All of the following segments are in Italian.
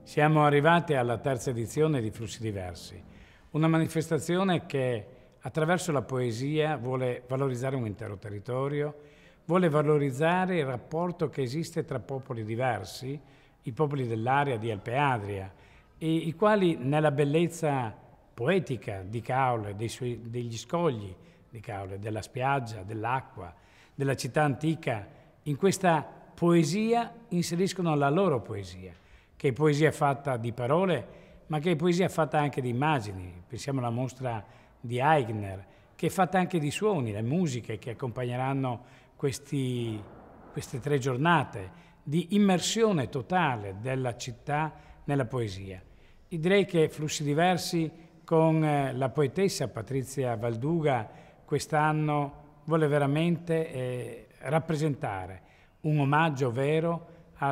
Siamo arrivati alla terza edizione di Flussi Diversi, una manifestazione che attraverso la poesia vuole valorizzare un intero territorio, vuole valorizzare il rapporto che esiste tra popoli diversi, i popoli dell'area di Alpe Adria, e i quali nella bellezza poetica di Caule, degli scogli di Caule, della spiaggia, dell'acqua, della città antica, in questa poesia inseriscono la loro poesia, che è poesia fatta di parole, ma che è poesia fatta anche di immagini. Pensiamo alla mostra di Aigner, che è fatta anche di suoni, le musiche che accompagneranno queste 3 giornate di immersione totale della città nella poesia. E direi che Flussi Diversi con la poetessa Patrizia Valduga quest'anno vuole veramente rappresentare un omaggio vero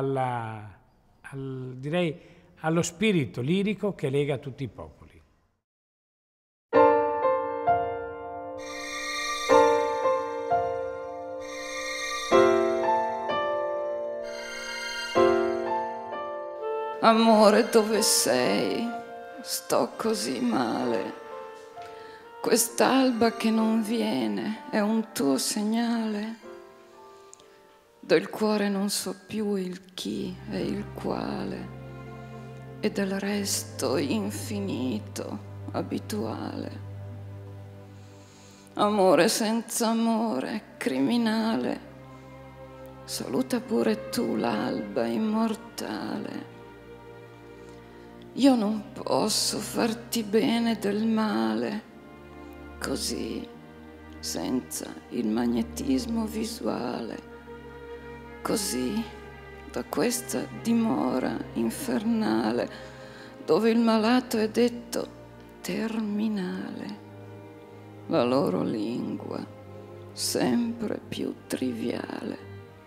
direi allo spirito lirico che lega tutti i popoli. Amore, dove sei? Sto così male. Quest'alba che non viene è un tuo segnale. Del cuore non so più il chi e il quale, e del resto infinito, abituale. Amore senza amore, criminale, saluta pure tu l'alba immortale. Io non posso farti bene del male, così, senza il magnetismo visuale. Così, da questa dimora infernale, dove il malato è detto terminale, la loro lingua sempre più triviale.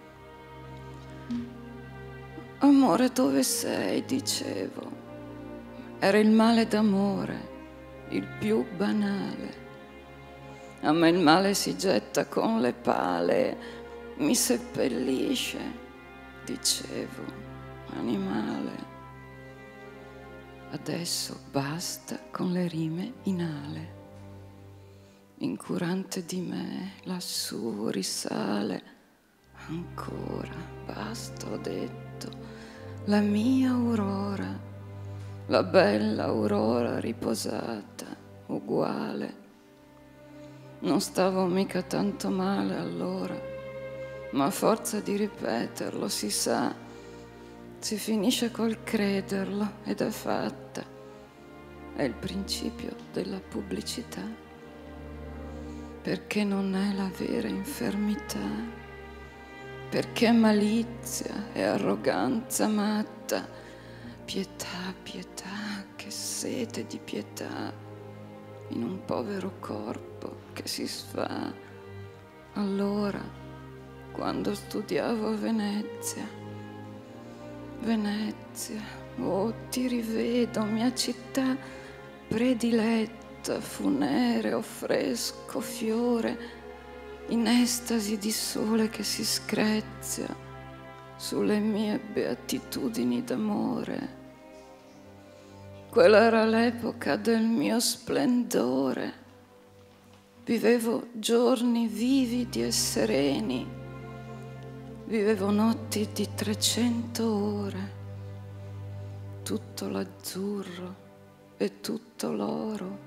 Amore, dove sei? Dicevo. Era il male d'amore, il più banale. A me il male si getta con le pale, mi seppellisce, dicevo, animale. Adesso basta con le rime in ale. Incurante di me, lassù risale. Ancora, basta, ho detto, la mia aurora, la bella aurora riposata, uguale. Non stavo mica tanto male allora, ma a forza di ripeterlo, si sa, si finisce col crederlo ed è fatta. È il principio della pubblicità, perché non è la vera infermità, perché malizia e arroganza matta, pietà, pietà, che sete di pietà in un povero corpo che si sfà. Allora, quando studiavo a Venezia, oh, ti rivedo, mia città prediletta, funereo, fresco, fiore, in estasi di sole che si screzia sulle mie beatitudini d'amore. Quella era l'epoca del mio splendore. Vivevo giorni vividi e sereni, vivevo notti di 300 ore, tutto l'azzurro e tutto l'oro,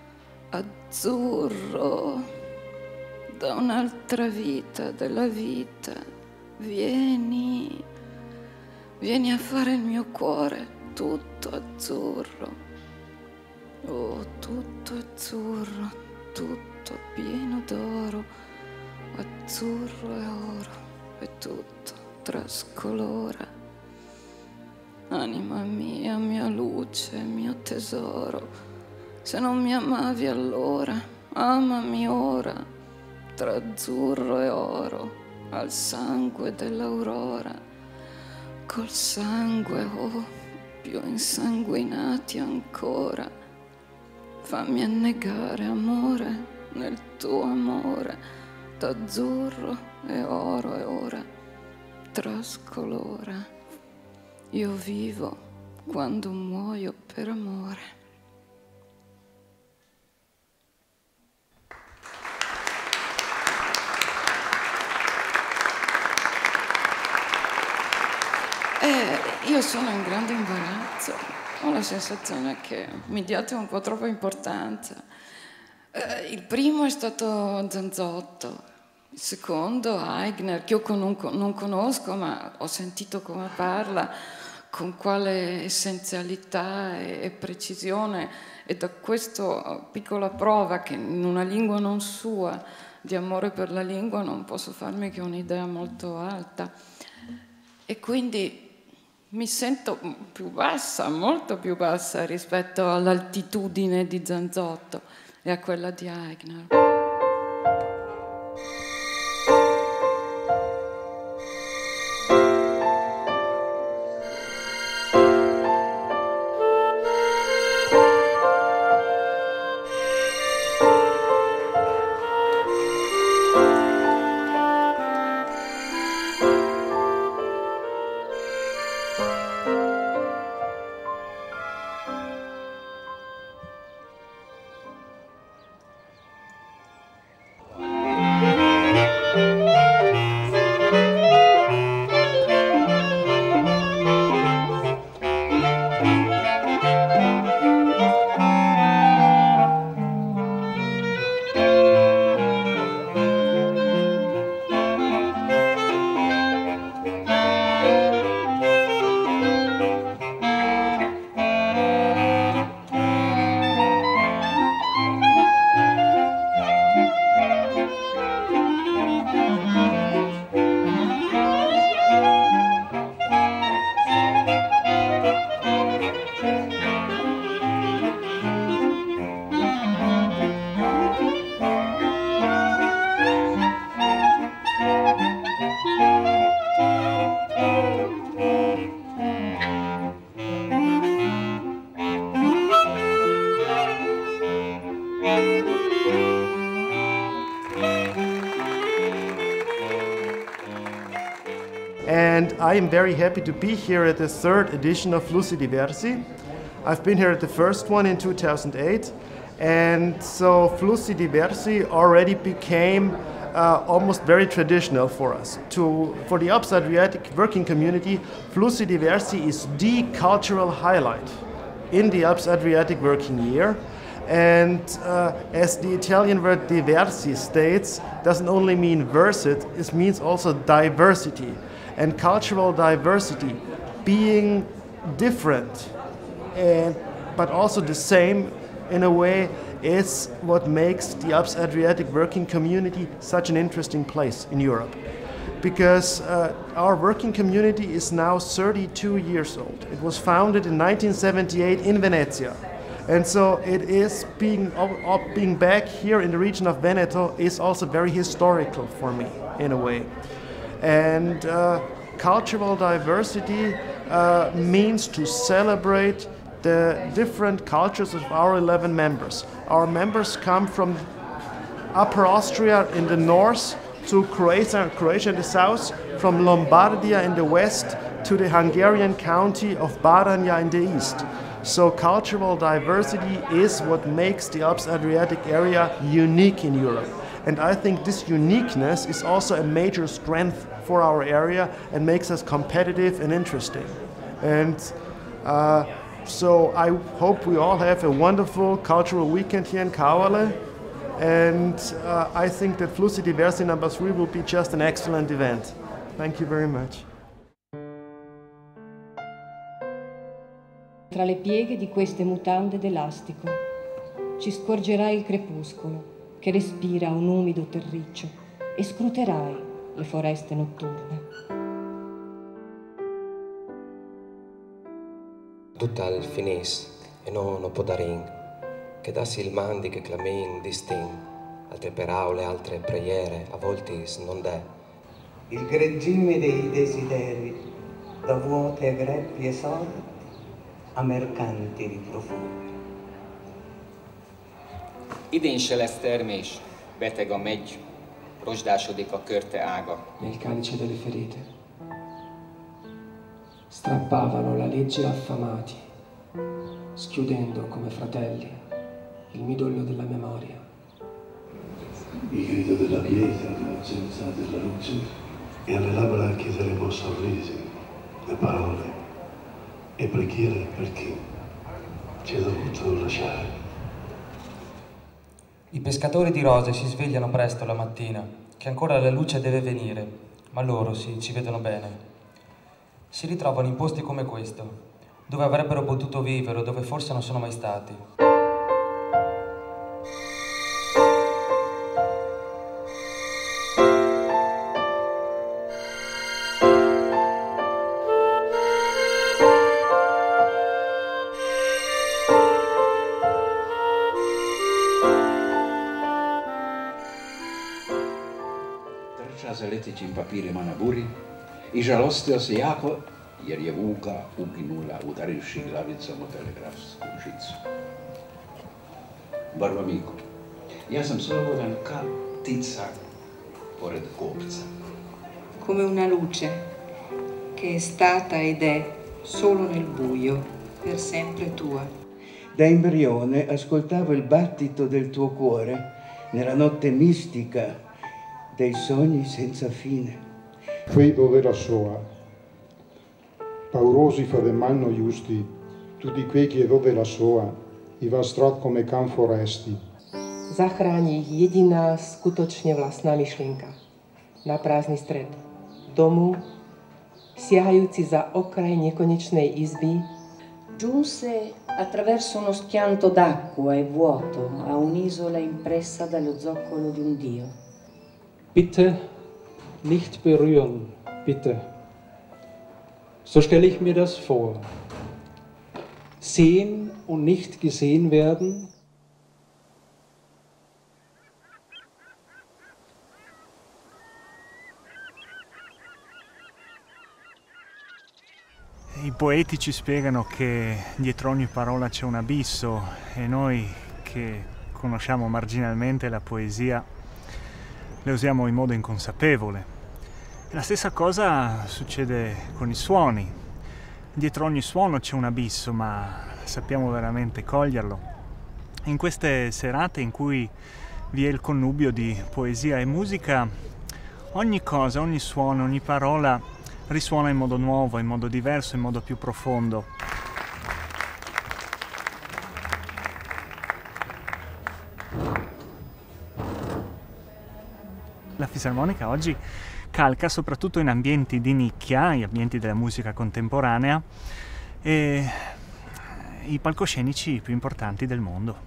azzurro da un'altra vita della vita. Vieni, vieni a fare il mio cuore tutto azzurro, oh, tutto azzurro, tutto pieno d'oro, azzurro e oro. E tutto trascolora. Anima mia, mia luce, mio tesoro, se non mi amavi allora, amami ora, tra azzurro e oro, al sangue dell'aurora, col sangue, oh, più insanguinati ancora. Fammi annegare, amore, nel tuo amore, d'azzurro e ora trascolora. Io vivo quando muoio per amore. Io sono in grande imbarazzo, ho la sensazione che mi diate un po' troppa importanza. Il primo è stato Zanzotto, il secondo Aigner, che io non conosco, ma ho sentito come parla, con quale essenzialità e precisione, e da questa piccola prova che in una lingua non sua di amore per la lingua non posso farmi che un'idea molto alta. E quindi mi sento più bassa, molto più bassa rispetto all'altitudine di Zanzotto e a quella di Aigner. And I am very happy to be here at the third edition of Flussi Diversi. I've been here at the first one in 2008, and so Flussi Diversi already became almost very traditional for us. For the UPS Adriatic working community, Flussi Diversi is the cultural highlight in the UPS Adriatic working year. And as the Italian word diversi states, doesn't only mean versit, it means also diversity. And cultural diversity, being different, but also the same in a way, is what makes the UPS Adriatic working community such an interesting place in Europe. Because our working community is now 32 years old. It was founded in 1978 in Venezia. And so it is being back here in the region of Veneto is also very historical for me in a way. And cultural diversity means to celebrate the different cultures of our 11 members. Our members come from Upper Austria in the north to Croatia in the south, from Lombardia in the west to the Hungarian county of Baranya in the east. So cultural diversity is what makes the UPS Adriatic area unique in Europe. And I think this uniqueness is also a major strength for our area and makes us competitive and interesting. And so I hope we all have a wonderful cultural weekend here in Cavale. And I think that Flussi Diversi number 3 will be just an excellent event. Thank you very much. Tra le pieghe di queste mutande d'elastico ci scorgerai il crepuscolo che respira un umido terriccio e scruterai le foreste notturne. Tutta il finis e non podarin, che dassi il mandi che clamin distin, altre paraule, altre preghiere, a volte non de. Il gregime dei desideri, da vuote greppie sorti a mercanti di profumi. Idén se lesz termés, beteg a megy, rozsdásodik a körte ága. Nel calice delle ferite. strappavano la legge affamati, schiudendo come fratelli il midollo della memoria. Il grido della pietra, dell'assenza della luce, e alle labbra chiederemo sorrisi, le parole e preghiere per chi ci ha dovuto lasciare. I pescatori di rose si svegliano presto la mattina, che ancora la luce deve venire, ma loro sì, ci vedono bene. Si ritrovano in posti come questo, dove avrebbero potuto vivere o dove forse non sono mai stati. Letici in papíry má na bury, i žalostil se jako, jer je vúka uginula udarivši glavicom o telegrafsku žicu. Barba amico, ja sam slobodan kao ptica pored kopca. Come una luce che è stata ed è solo nel buio, per sempre tua. Da embrione ascoltavo il battito del tuo cuore nella notte mistica dei sogni senza fine. Vedo della soa, paurosi fademanno justi, tutti quei che do della soa, i vás strat come kam foresti. Zachráni ich jediná skutočne vlastná myšlienka. Na prázdny stred domu, siahajúci za okraj nekonečnej izby, giunse attraverso uno schianto d'acqua e vuoto a un'isola impressa dallo zoccolo di un dio. Bitte nicht berühren, bitte. So stelle ich mir das vor. Sehen und nicht gesehen werden. I poeti ci spiegano che dietro ogni parola c'è un abisso e noi che conosciamo marginalmente la poesia le usiamo in modo inconsapevole. E la stessa cosa succede con i suoni. Dietro ogni suono c'è un abisso, ma sappiamo veramente coglierlo. In queste serate in cui vi è il connubio di poesia e musica, ogni cosa, ogni suono, ogni parola risuona in modo nuovo, in modo diverso, in modo più profondo. La fisarmonica oggi calca soprattutto in ambienti di nicchia, gli ambienti della musica contemporanea e i palcoscenici più importanti del mondo.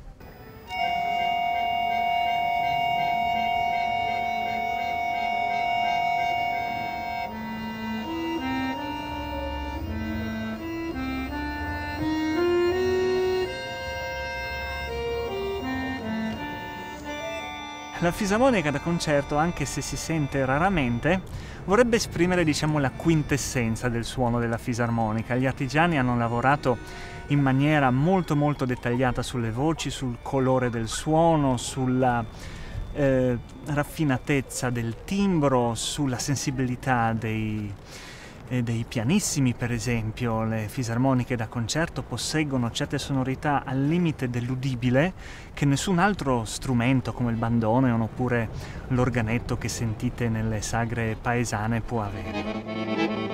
La fisarmonica da concerto, anche se si sente raramente, vorrebbe esprimere, diciamo, la quintessenza del suono della fisarmonica. Gli artigiani hanno lavorato in maniera molto dettagliata sulle voci, sul colore del suono, sulla raffinatezza del timbro, sulla sensibilità dei pianissimi, per esempio. Le fisarmoniche da concerto posseggono certe sonorità al limite dell'udibile che nessun altro strumento come il bandoneon oppure l'organetto che sentite nelle sagre paesane può avere.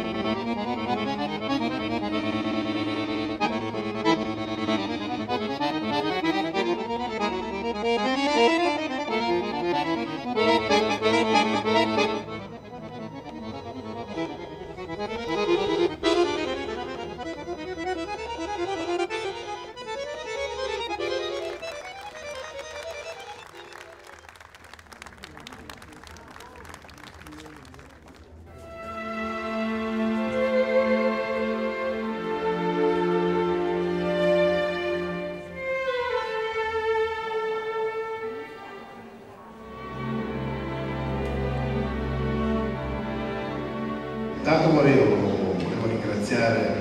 Intanto volevo ringraziare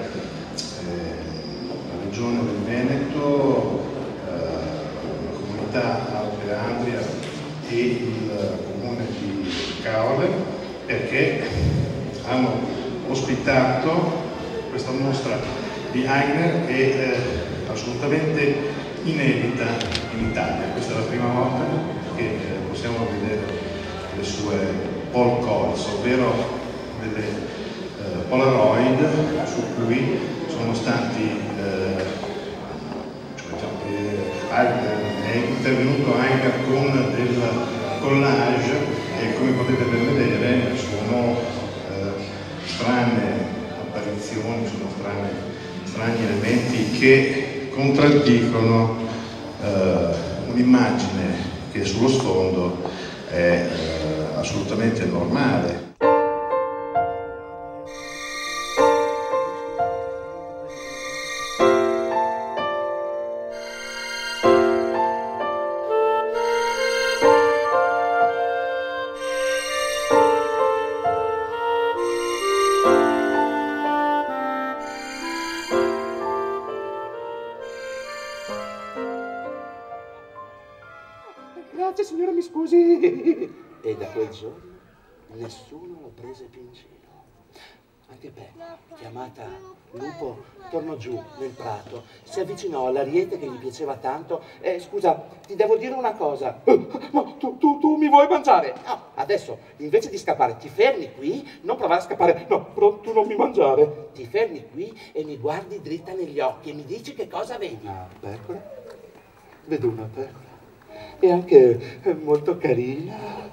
la Regione del Veneto, la comunità Alpe Adria e il comune di Caorle perché hanno ospitato questa mostra di Aigner è assolutamente inedita in Italia. Questa è la prima volta che possiamo vedere le sue Paul Colts, ovvero delle Polaroid su cui sono stati è intervenuto Aigner con del collage e come potete ben vedere sono strane apparizioni, sono strani elementi che contraddicono un'immagine che sullo sfondo è assolutamente normale. Grazie signora, mi scusi. E da quel giorno nessuno lo prese più in giro. Anche Peppa, chiamata Lupo, tornò giù nel prato, si avvicinò all'ariete che gli piaceva tanto. Scusa, ti devo dire una cosa. No, tu mi vuoi mangiare? No, adesso invece di scappare ti fermi qui, non provare a scappare. No, però tu non mi mangiare. Ti fermi qui e mi guardi dritta negli occhi e mi dici che cosa vedi. Una pecora? Vedo una pecora. E anche molto carina.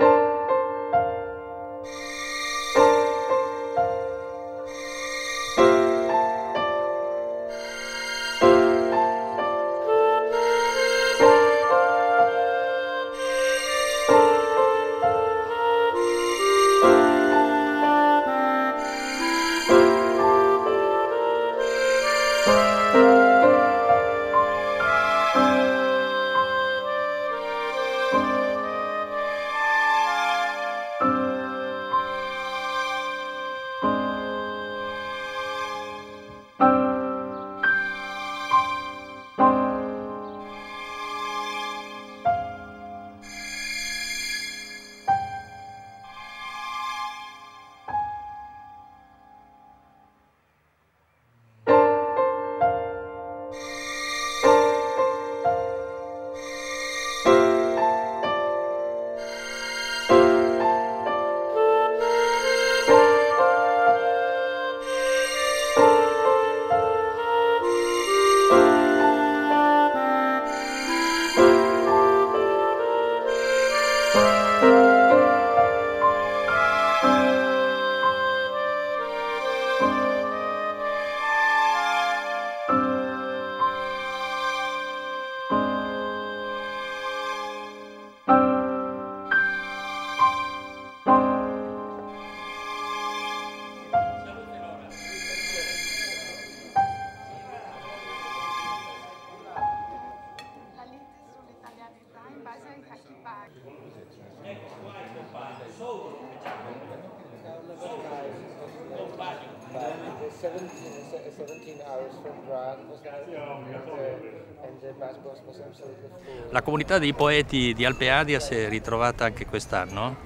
La comunità dei poeti di Alpe Adria si è ritrovata anche quest'anno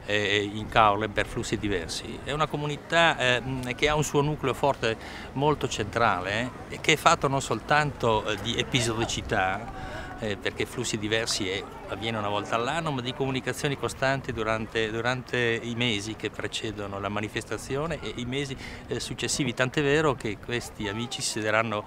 in Caorle per flussi diversi. È una comunità che ha un suo nucleo forte molto centrale e che è fatto non soltanto di episodicità, perché flussi diversi avviene una volta all'anno, ma di comunicazioni costanti durante i mesi che precedono la manifestazione e i mesi successivi, tant'è vero che questi amici si danno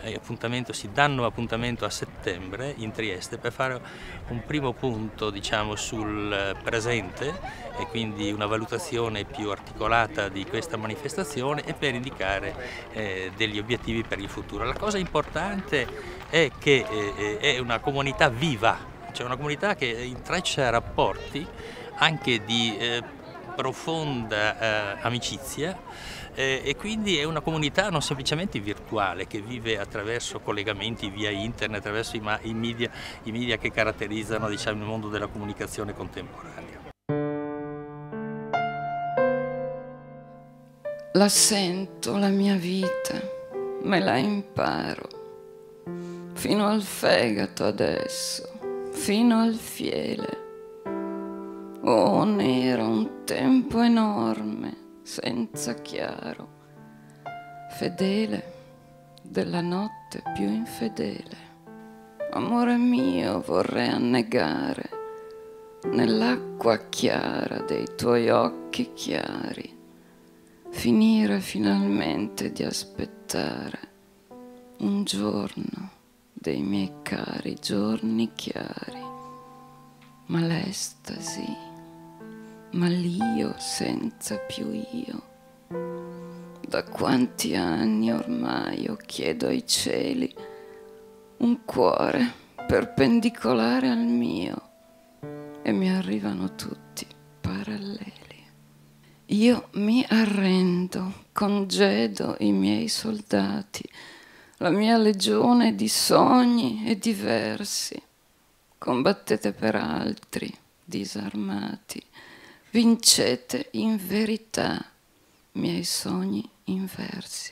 appuntamento a settembre in Trieste per fare un primo punto, diciamo, sul presente e quindi una valutazione più articolata di questa manifestazione e per indicare degli obiettivi per il futuro. La cosa importante è che è una comunità viva, cioè una comunità che intreccia rapporti anche di profonda amicizia e quindi è una comunità non semplicemente virtuale che vive attraverso collegamenti via internet, attraverso i media che caratterizzano, diciamo, il mondo della comunicazione contemporanea. La sento la mia vita, me la imparo, fino al fegato adesso, fino al fiele. Oh, n'era un tempo enorme, senza chiaro, fedele della notte più infedele. Amore mio, vorrei annegare nell'acqua chiara dei tuoi occhi chiari, finire finalmente di aspettare un giorno dei miei cari giorni chiari, ma l'estasi, ma l'io senza più io. Da quanti anni ormai io chiedo ai cieli un cuore perpendicolare al mio e mi arrivano tutti paralleli. Io mi arrendo, congedo i miei soldati, la mia legione di sogni e di versi. Combattete per altri, disarmati, vincete in verità miei sogni inversi.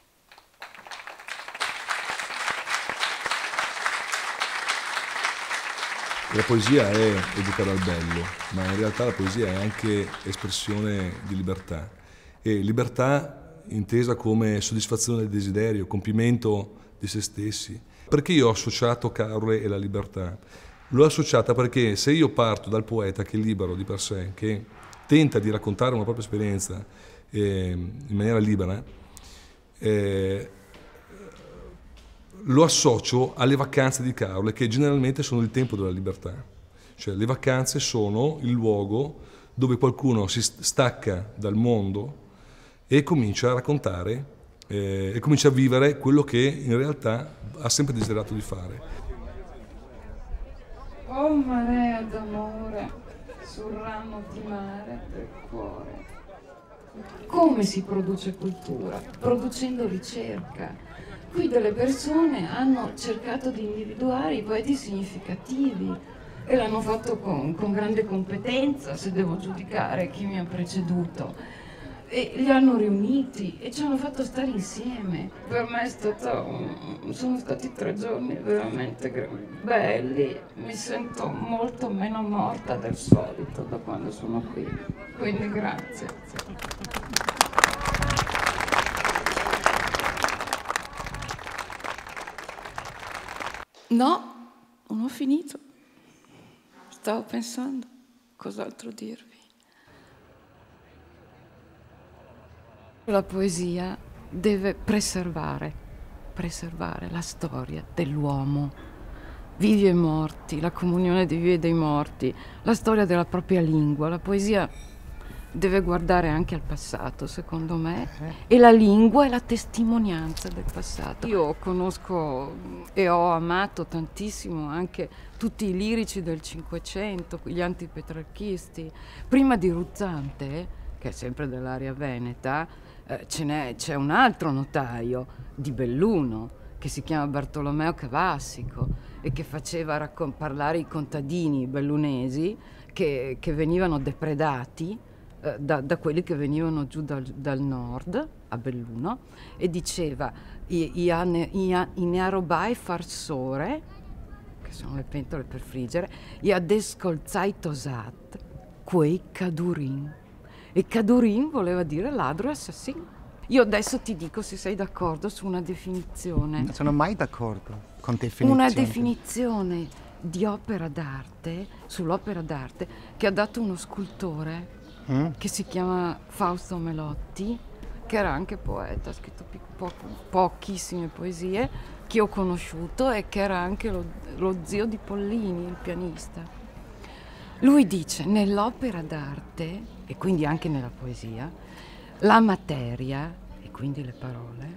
La poesia è educare al bello, ma in realtà la poesia è anche espressione di libertà. E libertà intesa come soddisfazione del desiderio, compimento di se stessi. Perché io ho associato Carolle e la libertà? L'ho associata perché se io parto dal poeta che è libero di per sé, che tenta di raccontare una propria esperienza in maniera libera, lo associo alle vacanze di Carolle, che generalmente sono il tempo della libertà. Cioè le vacanze sono il luogo dove qualcuno si stacca dal mondo e comincia a raccontare e comincia a vivere quello che in realtà ha sempre desiderato di fare. Oh marea d'amore sul ramo di mare del cuore. Come si produce cultura? Producendo ricerca. Qui delle persone hanno cercato di individuare i poeti significativi e l'hanno fatto con grande competenza, se devo giudicare chi mi ha preceduto. E li hanno riuniti e ci hanno fatto stare insieme. Per me sono stati 3 giorni veramente belli. Mi sento molto meno morta del solito da quando sono qui. Quindi grazie. No, non ho finito. Stavo pensando cos'altro dirvi. La poesia deve preservare la storia dell'uomo, vivi e morti, la comunione dei vivi e dei morti, la storia della propria lingua. La poesia deve guardare anche al passato, secondo me, e la lingua è la testimonianza del passato. Io conosco e ho amato tantissimo anche tutti i lirici del Cinquecento, gli antipetrarchisti. Prima di Ruzzante, che è sempre dell'area veneta, c'è un altro notaio di Belluno che si chiama Bartolomeo Cavassico e che faceva parlare i contadini bellunesi che venivano depredati da quelli che venivano giù dal nord a Belluno, e diceva i ne arobai farsore, che sono le pentole per friggere, i adescolzai tosat quei cadurin, e cadurin voleva dire ladro e assassino. Io adesso ti dico se sei d'accordo su una definizione. Non sono mai d'accordo con definizioni. Una definizione di opera d'arte, sull'opera d'arte, che ha dato uno scultore che si chiama Fausto Melotti, che era anche poeta, ha scritto pochissime poesie, che ho conosciuto, e che era anche lo zio di Pollini, il pianista. Lui dice: nell'opera d'arte, e quindi anche nella poesia, la materia, e quindi le parole,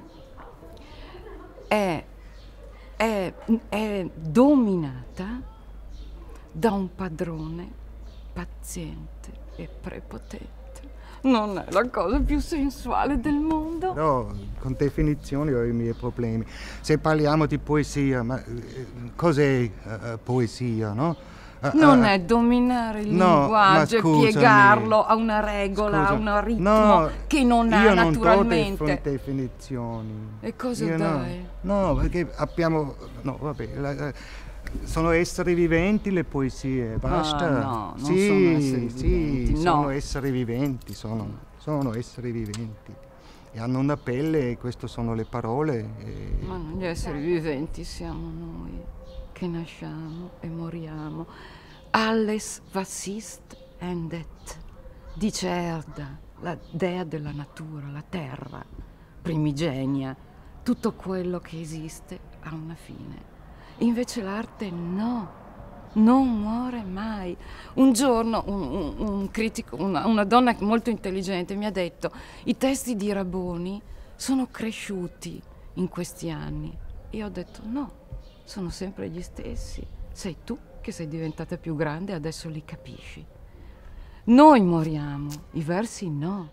è dominata da un padrone paziente e prepotente. Non è la cosa più sensuale del mondo. No, con definizioni ho i miei problemi. Se parliamo di poesia, ma cos'è poesia, no? Non è dominare il linguaggio e piegarlo a una regola, a un ritmo che non ha naturalmente. Io non do definizioni. E cosa dai? No, perché abbiamo... No, vabbè... Sono esseri viventi le poesie, basta. No, non sono esseri viventi. Sono esseri viventi, sono esseri viventi. e hanno una pelle e queste sono le parole. Ma gli esseri viventi siamo noi, che nasciamo e moriamo. Alles was ist endet, dice Erda, la dea della natura, la terra, primigenia. Tutto quello che esiste ha una fine. Invece l'arte no. Non muore mai. Un giorno un critico, una donna molto intelligente mi ha detto: i testi di Raboni sono cresciuti in questi anni. Io ho detto no, sono sempre gli stessi. Sei tu che sei diventata più grande e adesso li capisci. Noi moriamo, i versi no.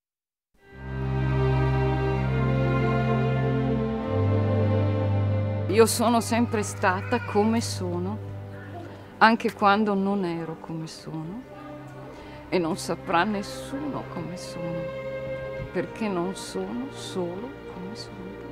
Io sono sempre stata come sono, anche quando non ero come sono, e non saprà nessuno come sono, perché non sono solo come sono.